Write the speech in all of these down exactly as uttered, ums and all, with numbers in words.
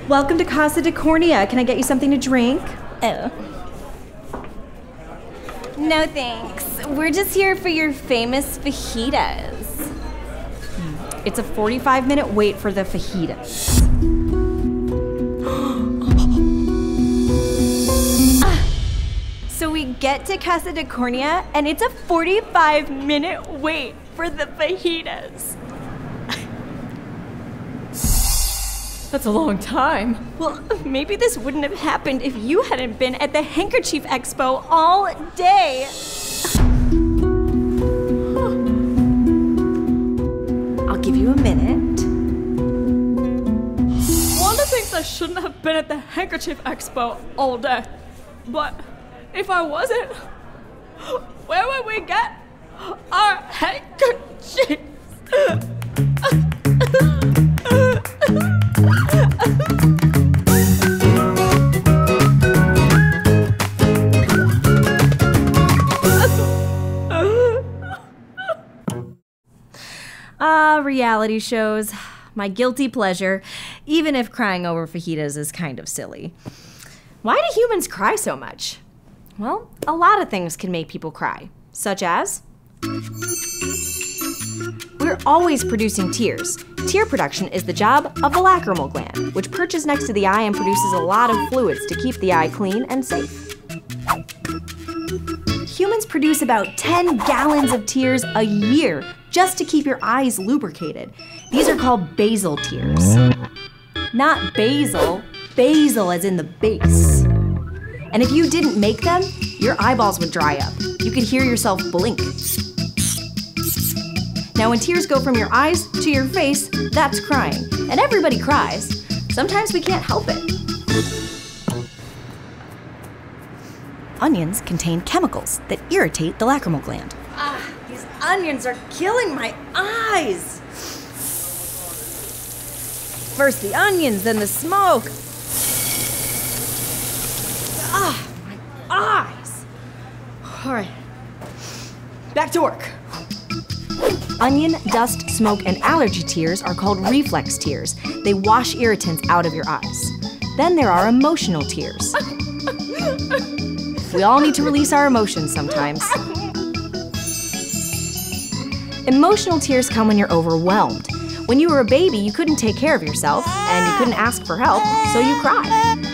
Welcome to Casa de Cornea. Can I get you something to drink? Oh. No thanks. We're just here for your famous fajitas. It's a forty-five minute wait for the fajitas. So we get to Casa de Cornea and it's a forty-five minute wait for the fajitas. That's a long time. Well, maybe this wouldn't have happened if you hadn't been at the Handkerchief Expo all day. I'll give you a minute. Wanda thinks I shouldn't have been at the Handkerchief Expo all day. But if I wasn't, where would we get our handkerchiefs? Ah, uh, reality shows. My guilty pleasure, even if crying over fajitas is kind of silly. Why do humans cry so much? Well, a lot of things can make people cry, such as we're always producing tears. Tear production is the job of the lacrimal gland, which perches next to the eye and produces a lot of fluids to keep the eye clean and safe. Humans produce about ten gallons of tears a year just to keep your eyes lubricated. These are called basal tears. Not basil, basil as in the base. And if you didn't make them, your eyeballs would dry up. You could hear yourself blink. Now when tears go from your eyes to your face, that's crying. And everybody cries. Sometimes we can't help it. Onions contain chemicals that irritate the lacrimal gland. Ah, these onions are killing my eyes. First the onions, then the smoke. Ah, my eyes. All right, back to work. Onion, dust, smoke, and allergy tears are called reflex tears. They wash irritants out of your eyes. Then there are emotional tears. We all need to release our emotions sometimes. Emotional tears come when you're overwhelmed. When you were a baby, you couldn't take care of yourself, and you couldn't ask for help, so you cried.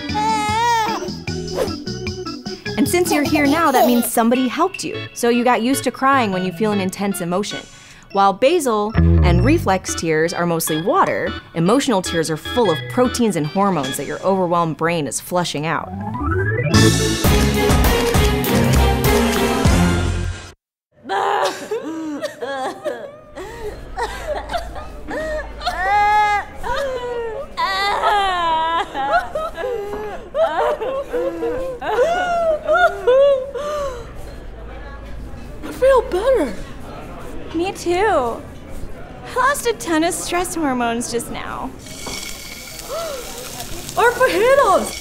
And since you're here now, that means somebody helped you, so you got used to crying when you feel an intense emotion. While basal and reflex tears are mostly water, emotional tears are full of proteins and hormones that your overwhelmed brain is flushing out. I feel better. Me too. I lost a ton of stress hormones just now. Our fajitas!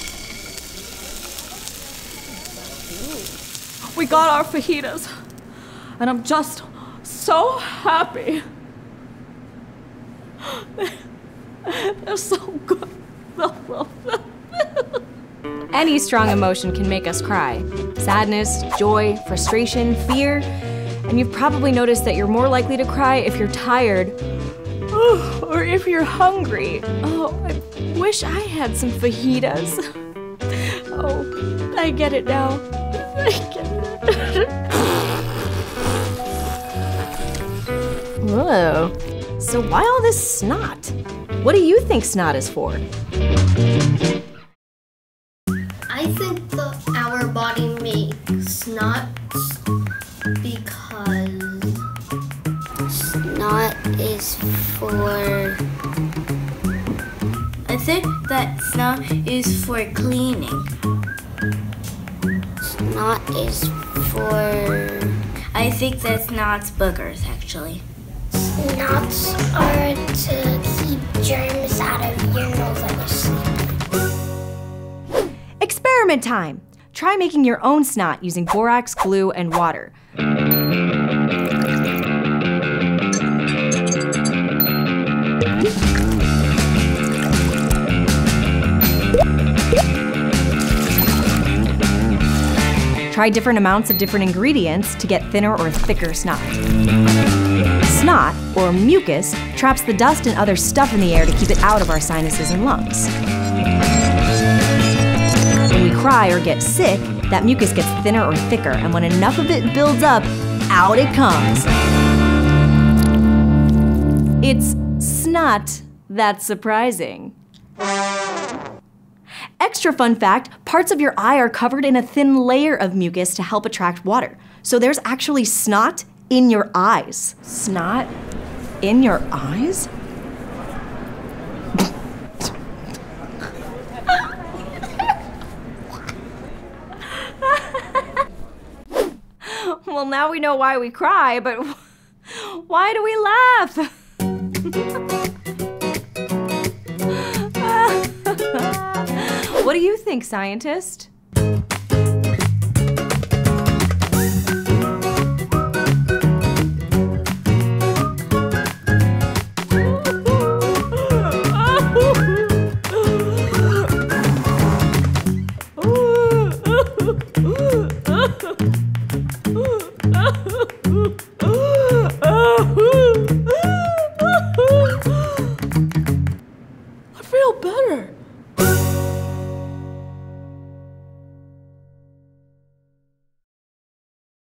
We got our fajitas. And I'm just so happy. They're so good. Any strong emotion can make us cry. Sadness, joy, frustration, fear. And you've probably noticed that you're more likely to cry if you're tired or if you're hungry. Oh, I wish I had some fajitas. Oh, I get it now. I get it. Whoa. So why all this snot? What do you think snot is for? I think the, our body makes snot because snot is for... I think that snot is for cleaning. Snot is for... I think that snot's boogers, actually. Snots are to keep germs out of your nose when you're sleeping. Experiment time! Try making your own snot using borax, glue, and water. Try different amounts of different ingredients to get thinner or thicker snot. Snot, or mucus, traps the dust and other stuff in the air to keep it out of our sinuses and lungs. When we cry or get sick, that mucus gets thinner or thicker, and when enough of it builds up, out it comes. It's snot that's surprising. Extra fun fact, parts of your eye are covered in a thin layer of mucus to help attract water. So there's actually snot in your eyes. Snot in your eyes? Well, now we know why we cry, but why do we laugh? What do you think, scientist?